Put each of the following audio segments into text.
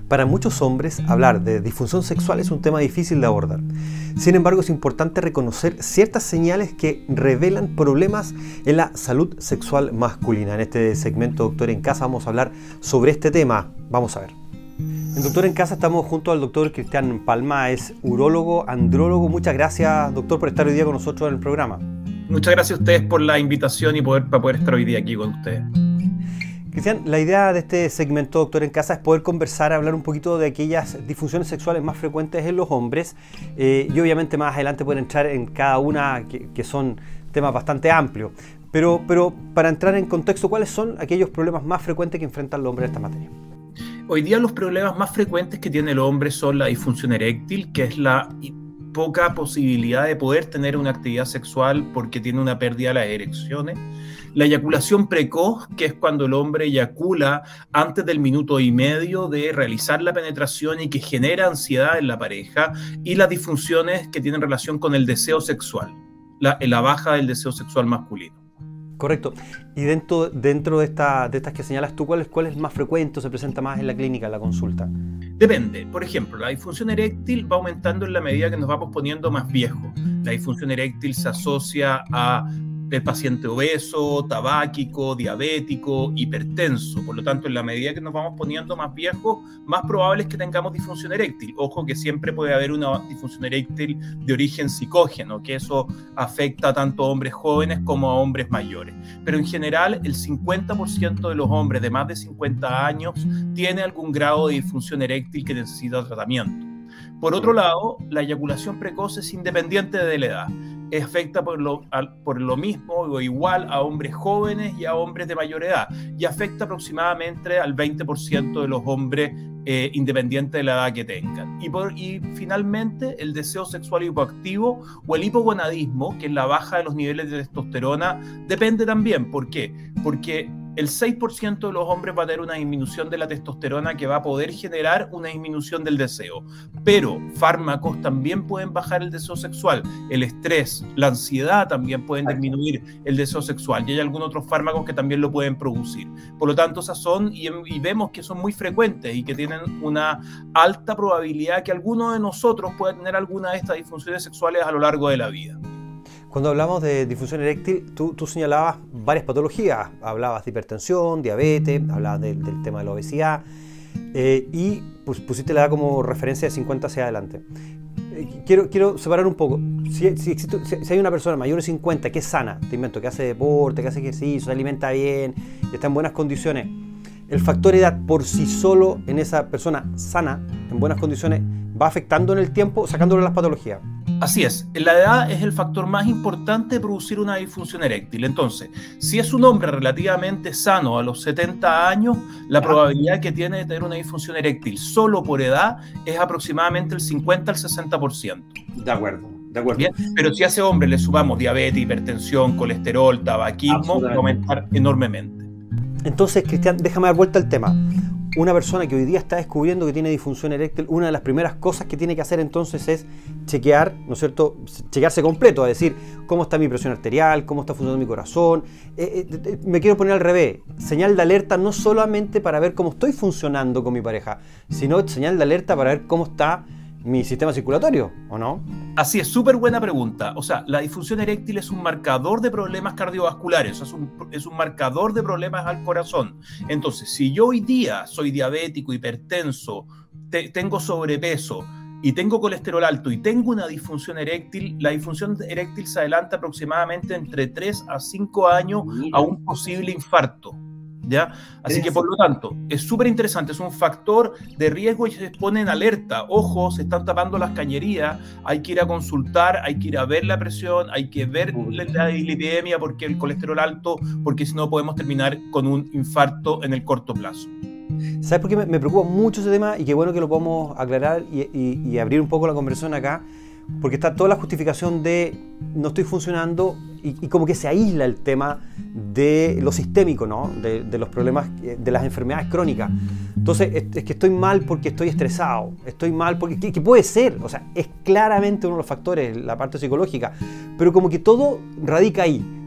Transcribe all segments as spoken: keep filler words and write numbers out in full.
Para muchos hombres, hablar de disfunción sexual es un tema difícil de abordar. Sin embargo, es importante reconocer ciertas señales que revelan problemas en la salud sexual masculina. En este segmento Doctor en Casa vamos a hablar sobre este tema. Vamos a ver. En Doctor en Casa estamos junto al doctor Cristian Palma, es urólogo, andrólogo. Muchas gracias, doctor, por estar hoy día con nosotros en el programa. Muchas gracias a ustedes por la invitación y poder, para poder estar hoy día aquí con ustedes. Cristian, la idea de este segmento Doctor en Casa es poder conversar, hablar un poquito de aquellas disfunciones sexuales más frecuentes en los hombres eh, y obviamente más adelante poder entrar en cada una que, que son temas bastante amplios. Pero, pero para entrar en contexto, ¿cuáles son aquellos problemas más frecuentes que enfrentan los hombres en esta materia? Hoy día los problemas más frecuentes que tiene el hombre son la disfunción eréctil, que es la poca posibilidad de poder tener una actividad sexual porque tiene una pérdida de las erecciones. La eyaculación precoz, que es cuando el hombre eyacula antes del minuto y medio de realizar la penetración y que genera ansiedad en la pareja. Y las disfunciones que tienen relación con el deseo sexual, la, la baja del deseo sexual masculino. Correcto. Y dentro, dentro de, esta, de estas que señalas tú, ¿cuál es, cuál es más frecuente o se presenta más en la clínica, en la consulta? Depende. Por ejemplo, la disfunción eréctil va aumentando en la medida que nos vamos poniendo más viejos. La disfunción eréctil se asocia a el paciente obeso, tabáquico, diabético, hipertenso. Por lo tanto, en la medida que nos vamos poniendo más viejos, más probable es que tengamos disfunción eréctil. Ojo que siempre puede haber una disfunción eréctil de origen psicógeno, que eso afecta tanto a hombres jóvenes como a hombres mayores. Pero en general, el cincuenta por ciento de los hombres de más de cincuenta años tiene algún grado de disfunción eréctil que necesita tratamiento. Por otro lado, la eyaculación precoz es independiente de la edad. Afecta por lo, por lo mismo o igual a hombres jóvenes y a hombres de mayor edad, y afecta aproximadamente al veinte por ciento de los hombres eh, independiente de la edad que tengan. Y, por, y finalmente el deseo sexual hipoactivo o el hipogonadismo, que es la baja de los niveles de testosterona, depende también. ¿Por qué? Porque el seis por ciento de los hombres va a tener una disminución de la testosterona que va a poder generar una disminución del deseo. Pero fármacos también pueden bajar el deseo sexual. El estrés, la ansiedad también pueden disminuir el deseo sexual. Y hay algunos otros fármacos que también lo pueden producir. Por lo tanto, esas son, y, y vemos que son muy frecuentes y que tienen una alta probabilidad que alguno de nosotros pueda tener alguna de estas disfunciones sexuales a lo largo de la vida. Cuando hablamos de disfunción eréctil, tú, tú señalabas varias patologías. Hablabas de hipertensión, diabetes, hablabas de, del tema de la obesidad eh, y pues, pusiste la edad como referencia de cincuenta hacia adelante. Eh, quiero, quiero separar un poco. Si, si, existe, si, si hay una persona mayor de cincuenta que es sana, te invento, que hace deporte, que hace ejercicio, se alimenta bien, está en buenas condiciones, el factor edad por sí solo en esa persona sana, en buenas condiciones, va afectando en el tiempo, sacándole las patologías. Así es, la edad es el factor más importante de producir una disfunción eréctil. Entonces, si es un hombre relativamente sano a los setenta años, la probabilidad que tiene de tener una disfunción eréctil solo por edad es aproximadamente el cincuenta al sesenta por ciento. De acuerdo, de acuerdo. Bien, pero si a ese hombre le sumamos diabetes, hipertensión, colesterol, tabaquismo, va a aumentar enormemente. Entonces, Cristian, déjame dar vuelta al tema. Una persona que hoy día está descubriendo que tiene disfunción eréctil, una de las primeras cosas que tiene que hacer entonces es chequear, ¿no es cierto? Chequearse completo, a decir cómo está mi presión arterial, cómo está funcionando mi corazón. Eh, eh, me quiero poner al revés, señal de alerta no solamente para ver cómo estoy funcionando con mi pareja, sino señal de alerta para ver cómo está mi sistema circulatorio, ¿o no? Así es, súper buena pregunta. O sea, la disfunción eréctil es un marcador de problemas cardiovasculares, o sea, es un, es un marcador de problemas al corazón. Entonces, si yo hoy día soy diabético, hipertenso, te, tengo sobrepeso y tengo colesterol alto y tengo una disfunción eréctil, la disfunción eréctil se adelanta aaproximadamente entre tres a cinco años a un posible infarto. ¿Ya? Así que por lo tanto es súper interesante, es un factor de riesgo y se pone en alerta. Ojo, se están tapando las cañerías, hay que ir a consultar, hay que ir a ver la presión, hay que ver la dislipidemia porque el colesterol alto, porque si no podemos terminar con un infarto en el corto plazo. ¿Sabes por qué me, me preocupa mucho ese tema? Y qué bueno que lo podamos aclarar y, y, y abrir un poco la conversación acá, porque está toda la justificación de no estoy funcionando y, y como que se aísla el tema de lo sistémico, ¿no? De, de los problemas, de las enfermedades crónicas. Entonces, es, es que estoy mal porque estoy estresado, estoy mal porque... Que, que puede ser, o sea, es claramente uno de los factores, la parte psicológica, pero como que todo radica ahí.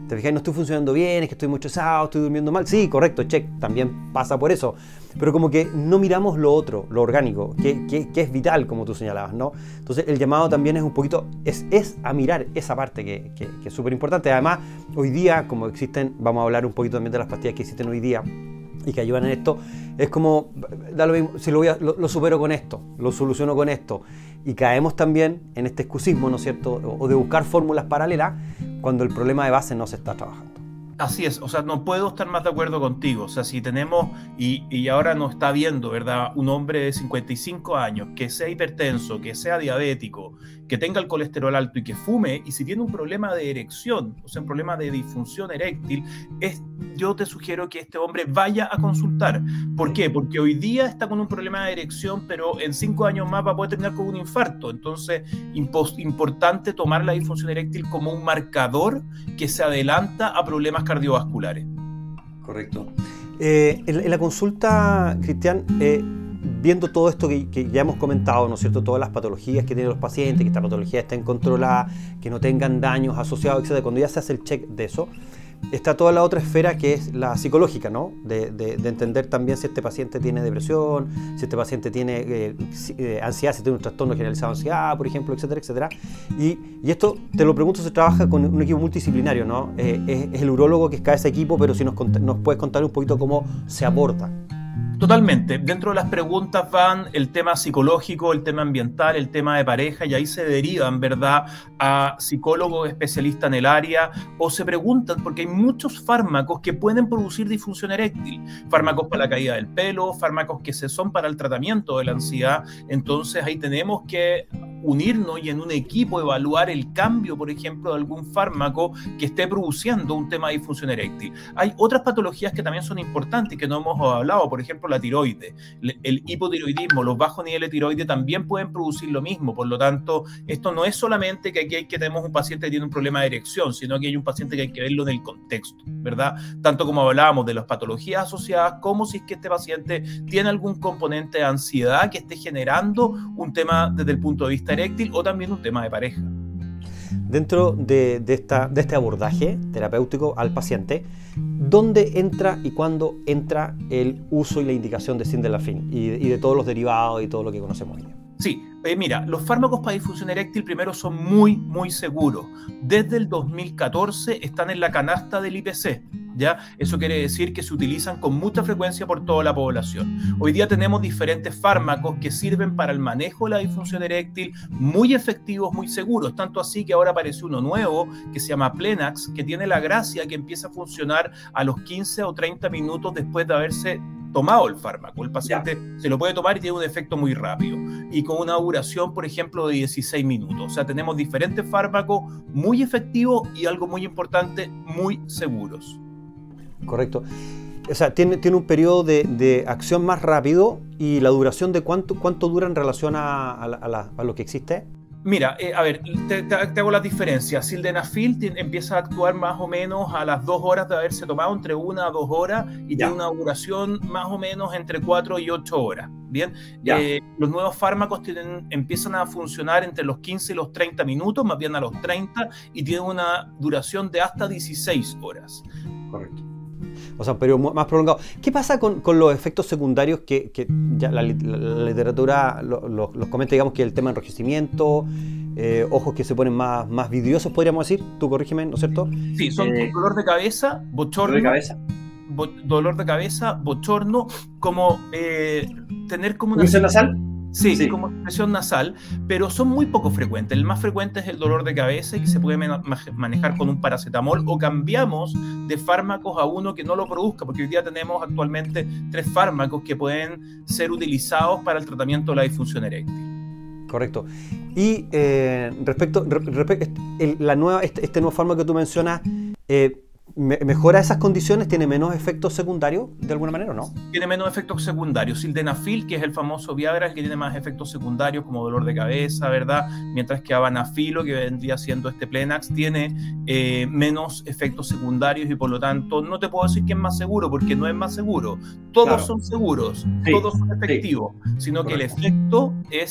¿Te fijas? No estoy funcionando bien, es que estoy muy estresado, estoy durmiendo mal. Sí, correcto, check, también pasa por eso. Pero como que no miramos lo otro, lo orgánico, que, que, que es vital, como tú señalabas, ¿no? Entonces el llamado también es un poquito, es, es a mirar esa parte que, que, que es súper importante. Además, hoy día, como existen, vamos a hablar un poquito también de las pastillas que existen hoy día y que ayudan en esto, es como, da lo mismo, si lo, voy a, lo, lo supero con esto, lo soluciono con esto, y caemos también en este excusismo, ¿no es cierto?, o, o de buscar fórmulas paralelas cuando el problema de base no se está trabajando. Así es, o sea, no puedo estar más de acuerdo contigo. O sea, si tenemos, y, y ahora nos está viendo, ¿verdad?, un hombre de cincuenta y cinco años que sea hipertenso, que sea diabético, que tenga el colesterol alto y que fume, y si tiene un problema de erección, o sea, un problema de disfunción eréctil, es, yo te sugiero que este hombre vaya a consultar. ¿Por qué? Porque hoy día está con un problema de erección, pero en cinco años más va a poder terminar con un infarto. Entonces, importante tomar la disfunción eréctil como un marcador que se adelanta a problemas cardiovasculares. Correcto. Eh, en, en la consulta, Cristian, eh, viendo todo esto que, que ya hemos comentado, ¿no es cierto?, todas las patologías que tienen los pacientes, que esta patología estén controladas, que no tengan daños asociados, etcétera. Cuando ya se hace el check de eso, está toda la otra esfera que es la psicológica, ¿no? De, de, de entender también si este paciente tiene depresión, si este paciente tiene eh, eh, ansiedad, si tiene un trastorno generalizado de ansiedad, por ejemplo, etcétera, etcétera. Y, y esto, te lo pregunto, se trabaja con un equipo multidisciplinario, ¿no? Eh, es, es el urólogo que es cada ese equipo, pero si nos, nos puedes contar un poquito cómo se aborda. Totalmente. Dentro de las preguntas van el tema psicológico, el tema ambiental, el tema de pareja, y ahí se derivan, ¿verdad?, a psicólogos especialistas en el área, o se preguntan, porque hay muchos fármacos que pueden producir disfunción eréctil, fármacos para la caída del pelo, fármacos que se son para el tratamiento de la ansiedad. Entonces ahí tenemos que unirnos y en un equipo evaluar el cambio, por ejemplo, de algún fármaco que esté produciendo un tema de disfunción eréctil. Hay otras patologías que también son importantes que no hemos hablado, por ejemplo, la tiroides, el hipotiroidismo, los bajos niveles de tiroides también pueden producir lo mismo. Por lo tanto, esto no es solamente que aquí hay que tenemos un paciente que tiene un problema de erección, sino que hay un paciente que hay que verlo en el contexto, ¿verdad? Tanto como hablábamos de las patologías asociadas, como si es que este paciente tiene algún componente de ansiedad que esté generando un tema desde el punto de vista eréctil o también un tema de pareja. Dentro de, de, esta, de este abordaje terapéutico al paciente, ¿dónde entra y cuándo entra el uso y la indicación de sildenafil y, y de todos los derivados y todo lo que conocemos hoy? Sí, eh, mira, los fármacos para disfunción eréctil primero son muy, muy seguros. Desde el dos mil catorce están en la canasta del I P C. ¿Ya? Eso quiere decir que se utilizan con mucha frecuencia por toda la población. Hoy día tenemos diferentes fármacos que sirven para el manejo de la disfunción eréctil, muy efectivos, muy seguros, tanto así que ahora aparece uno nuevo que se llama Plenax, que tiene la gracia que empieza a funcionar a los quince o treinta minutos después de haberse tomado el fármaco. El paciente ya se lo puede tomar y tiene un efecto muy rápido y con una duración, por ejemplo, de dieciséis minutos. O sea, tenemos diferentes fármacos muy efectivos y, algo muy importante, muy seguros. Correcto. O sea, tiene, tiene un periodo de, de acción más rápido y la duración de cuánto, cuánto dura en relación a, a, a, la, a lo que existe. Mira, eh, a ver, te, te, te hago las diferencias. Sildenafil empieza a actuar más o menos a las dos horas de haberse tomado, entre una a dos horas, y ya tiene una duración más o menos entre cuatro y ocho horas. Bien, eh, los nuevos fármacos tienen, empiezan a funcionar entre los quince y los treinta minutos, más bien a los treinta, y tienen una duración de hasta dieciséis horas. Correcto. O sea, un periodo más prolongado. ¿Qué pasa con, con los efectos secundarios que, que ya la, la, la literatura los lo, los comenta, digamos, que el tema de enrojecimiento, eh, ojos que se ponen más, más vidriosos, podríamos decir? Tú corrígeme, ¿no es cierto? Sí, son eh, dolor de cabeza, bochorno, dolor de cabeza, bo, dolor de cabeza, bochorno, como eh, tener como una... ¿Presión nasal? Sí, sí, como presión nasal, pero son muy poco frecuentes. El más frecuente es el dolor de cabeza y que se puede manejar con un paracetamol, o cambiamos de fármacos a uno que no lo produzca, porque hoy día tenemos actualmente tres fármacos que pueden ser utilizados para el tratamiento de la disfunción eréctil. Correcto. Y eh, respecto, respecto el, la nueva, este, este nuevo fármaco que tú mencionas, eh, ¿mejora esas condiciones? ¿Tiene menos efectos secundarios de alguna manera o no? Tiene menos efectos secundarios. Sildenafil, que es el famoso Viagra, es el que tiene más efectos secundarios como dolor de cabeza, ¿verdad? Mientras que Avanafilo, que vendría siendo este Plenax, tiene eh, menos efectos secundarios y por lo tanto no te puedo decir que es más seguro porque no es más seguro. Todos claro. son seguros, sí, todos son efectivos, sí. sino Correcto. que el efecto es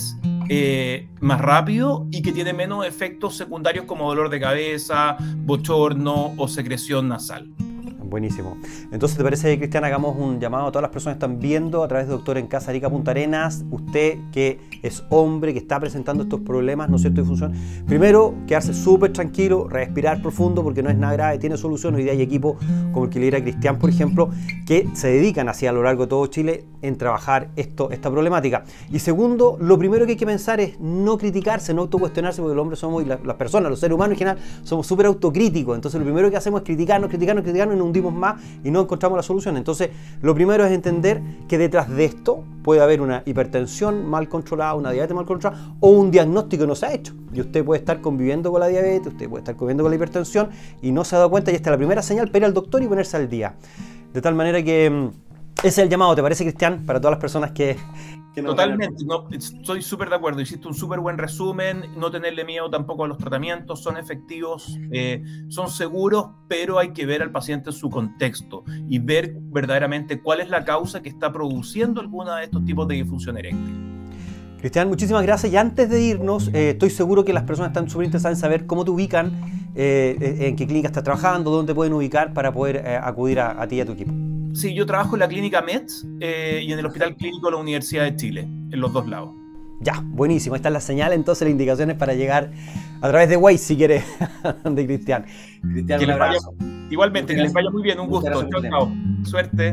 eh, más rápido y que tiene menos efectos secundarios como dolor de cabeza, bochorno o secreción nasal. Buenísimo. Entonces, ¿te parece, Cristian, hagamos un llamado a todas las personas que están viendo a través de Doctor en Casa Arica Punta Arenas? Usted que es hombre, que está presentando estos problemas, ¿no es cierto?, de disfunción. Primero, quedarse súper tranquilo, respirar profundo porque no es nada grave, tiene solución. Hoy día hay equipos como el que lidera Cristian, por ejemplo, que se dedican así a lo largo de todo Chile en trabajar esto, esta problemática. Y segundo, lo primero que hay que pensar es no criticarse, no autocuestionarse, porque los hombres somos, y la, las personas, los seres humanos en general, somos súper autocríticos. Entonces, lo primero que hacemos es criticarnos, criticarnos, criticarnos y nos hundimos más y no encontramos la solución. Entonces, lo primero es entender que detrás de esto puede haber una hipertensión mal controlada, una diabetes mal controlada o un diagnóstico que no se ha hecho. Y usted puede estar conviviendo con la diabetes, usted puede estar conviviendo con la hipertensión y no se ha dado cuenta, y esta es la primera señal para ir al doctor y ponerse al día. De tal manera que ese es el llamado, ¿te parece, Cristian? Para todas las personas que... que no Totalmente, no, estoy súper de acuerdo. Hiciste un súper buen resumen. No tenerle miedo tampoco a los tratamientos, son efectivos, eh, son seguros, pero hay que ver al paciente en su contexto y ver verdaderamente cuál es la causa que está produciendo alguna de estos tipos de disfunción eréctil. Cristian, muchísimas gracias. Y antes de irnos, eh, estoy seguro que las personas están súper interesadas en saber cómo te ubican, eh, en qué clínica estás trabajando, dónde pueden ubicar para poder eh, acudir a, a ti y a tu equipo. Sí, yo trabajo en la clínica M E T eh, y en el Hospital Clínico de la Universidad de Chile, en los dos lados. Ya, buenísimo. Esta es la señal, entonces, las indicaciones para llegar a través de Waze, si quieres, de Cristian. Cristian, un abrazo. Vaya, igualmente, que les vaya muy bien, un gusto. Chao, chao. Suerte.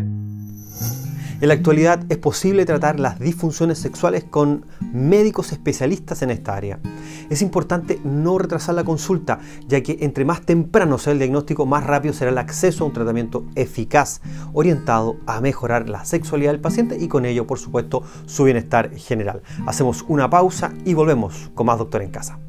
En la actualidad es posible tratar las disfunciones sexuales con médicos especialistas en esta área. Es importante no retrasar la consulta, ya que entre más temprano sea el diagnóstico, más rápido será el acceso a un tratamiento eficaz, orientado a mejorar la sexualidad del paciente y con ello, por supuesto, su bienestar general. Hacemos una pausa y volvemos con más Doctor en Casa.